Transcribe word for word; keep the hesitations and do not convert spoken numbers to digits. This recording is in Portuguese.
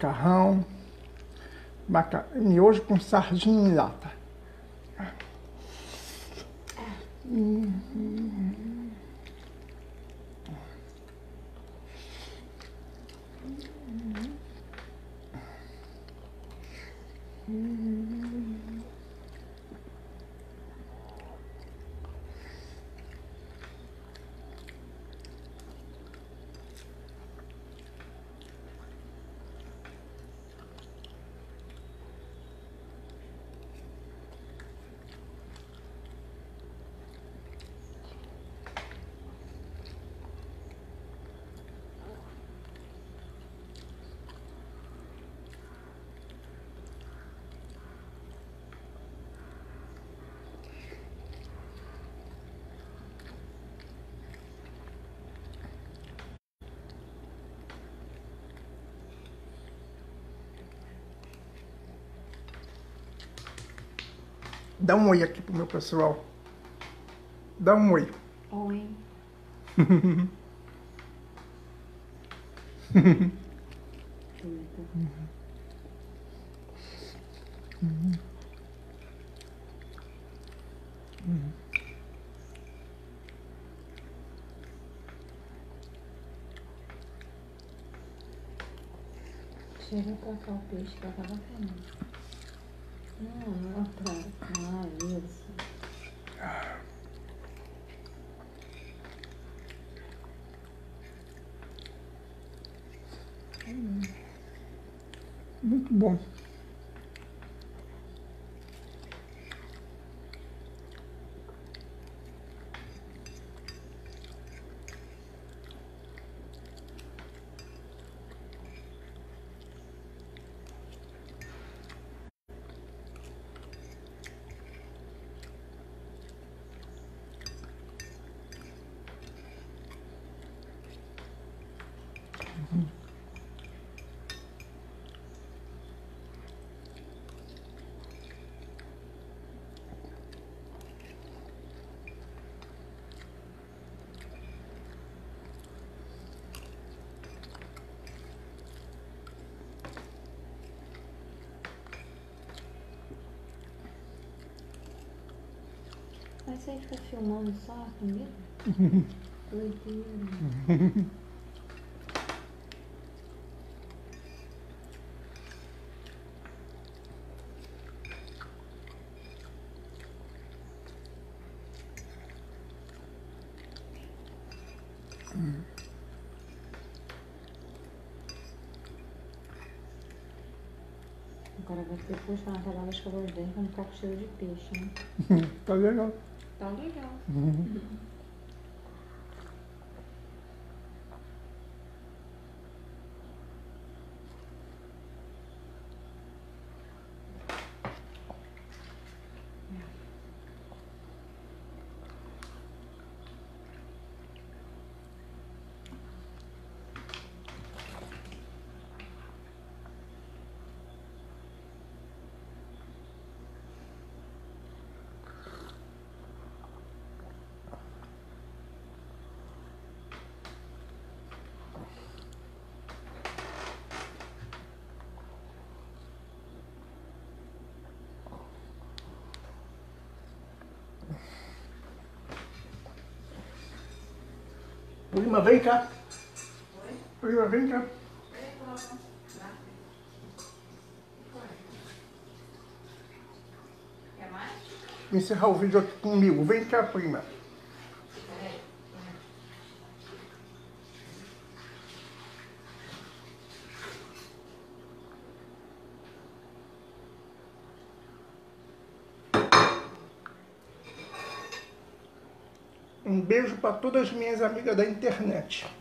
macarrão, maca... miojo com sardinha em lata. Hum, hum. Hum. Dá um oi aqui pro meu pessoal. Dá um oi. Oi. Chega pra cá o peixe que eu tava comendo. Não, não atrás. Ah, isso. Hum. Muito bom. Uhum. Mas você fica filmando só a comida? Doideira. Hum. Agora vai ter que puxar uma rodada de escovar os dentes pra não ficar com cheiro de peixe, né? Tá legal. Tá legal. Uhum. Prima, vem cá. Oi? Prima, vem cá. Quer mais? Encerrar o vídeo aqui comigo. Vem cá, prima. Um beijo para todas as minhas amigas da internet.